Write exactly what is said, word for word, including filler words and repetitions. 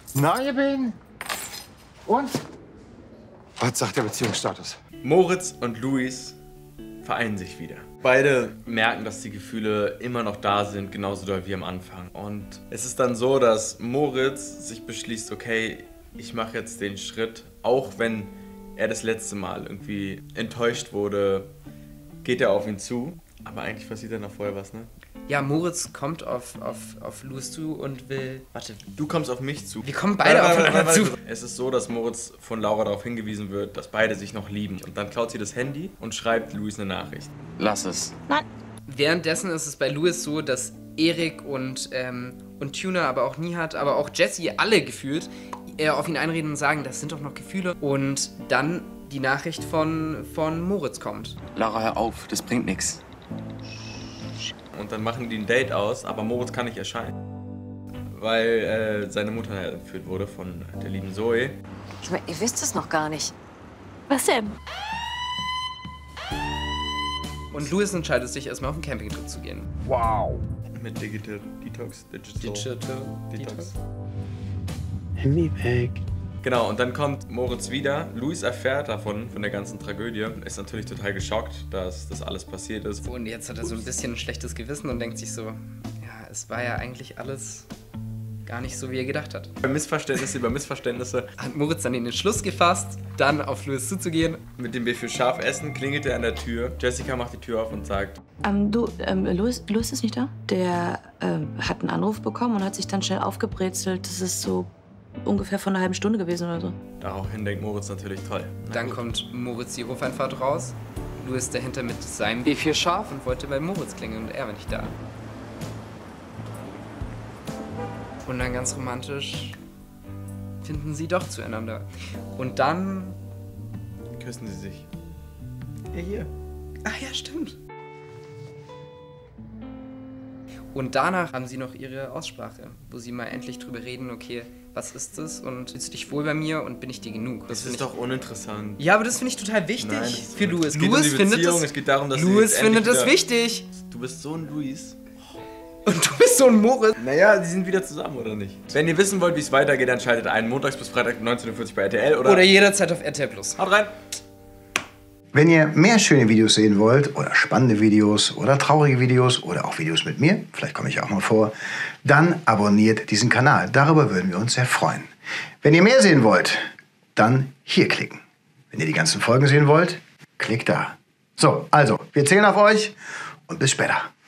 Na, ihr beiden? Und? Was sagt der Beziehungsstatus? Moritz und Luis vereinen sich wieder. Beide merken, dass die Gefühle immer noch da sind, genauso doll wie am Anfang. Und es ist dann so, dass Moritz sich beschließt, okay, ich mache jetzt den Schritt, auch wenn er das letzte Mal irgendwie enttäuscht wurde, geht er auf ihn zu. Aber eigentlich passiert dann noch vorher was, ne? Ja, Moritz kommt auf, auf, auf Louis zu und will... Warte. Du kommst auf mich zu. Wir kommen beide warte, aufeinander warte, zu. warte. Es ist so, dass Moritz von Laura darauf hingewiesen wird, dass beide sich noch lieben. Und dann klaut sie das Handy und schreibt Louis eine Nachricht. Lass es. Nein. Währenddessen ist es bei Louis so, dass Erik und, ähm, und Tuna, aber auch Nihat, aber auch Jessie, alle gefühlt, äh, auf ihn einreden und sagen, das sind doch noch Gefühle. Und dann die Nachricht von, von Moritz kommt. Laura, hör auf, das bringt nichts. Und dann machen die ein Date aus, aber Moritz kann nicht erscheinen. Weil äh, seine Mutter entführt wurde von der lieben Zoe. Ich meine, ihr wisst es noch gar nicht. Was denn? Und Louis entscheidet sich, erstmal auf den Campingtrip zu gehen. Wow. Mit Digital Detox. Digital, Digital Detox. Detox. Handy weg. Genau, und dann kommt Moritz wieder. Louis erfährt davon, von der ganzen Tragödie. Ist natürlich total geschockt, dass das alles passiert ist. Und jetzt hat er so ein bisschen ein schlechtes Gewissen und denkt sich so, ja, es war ja eigentlich alles gar nicht so, wie er gedacht hat. Bei Missverständnisse über Missverständnisse. Hat Moritz dann den Entschluss gefasst, dann auf Louis zuzugehen. Mit dem B für scharf essen klingelt er an der Tür. Jessica macht die Tür auf und sagt: Ähm, du, ähm, Louis, Louis ist nicht da? Der ähm, hat einen Anruf bekommen und hat sich dann schnell aufgebrezelt. Das ist so ungefähr von einer halben Stunde gewesen oder so. Daraufhin denkt Moritz natürlich toll. Na Dann gut. kommt Moritz die Rufeinfahrt raus. Louis dahinter mit seinem B vier scharf. und wollte bei Moritz klingeln und er war nicht da. Und dann ganz romantisch finden sie doch zueinander. Und dann... Küssen sie sich. Ja, hier. Ach ja, stimmt. Und danach haben sie noch ihre Aussprache, wo sie mal endlich drüber reden, okay, was ist das und fühlst du dich wohl bei mir und bin ich dir genug? Das, find ist ich, doch uninteressant. Ja, aber das finde ich total wichtig Nein, das ist für unin- Louis. Es geht um Louis die findet Beziehung, das, es geht darum, dass sie Louis jetzt findet endlich das wieder- wichtig. Du bist so ein Louis. Und du bist so ein Moritz. Naja, die sind wieder zusammen, oder nicht? Wenn ihr wissen wollt, wie es weitergeht, dann schaltet ein montags bis Freitag um neunzehn Uhr vierzig bei R T L oder... Oder jederzeit auf R T L Plus. Haut rein! Wenn ihr mehr schöne Videos sehen wollt oder spannende Videos oder traurige Videos oder auch Videos mit mir, vielleicht komme ich auch mal vor, dann abonniert diesen Kanal. Darüber würden wir uns sehr freuen. Wenn ihr mehr sehen wollt, dann hier klicken. Wenn ihr die ganzen Folgen sehen wollt, klickt da. So, also, wir zählen auf euch und bis später.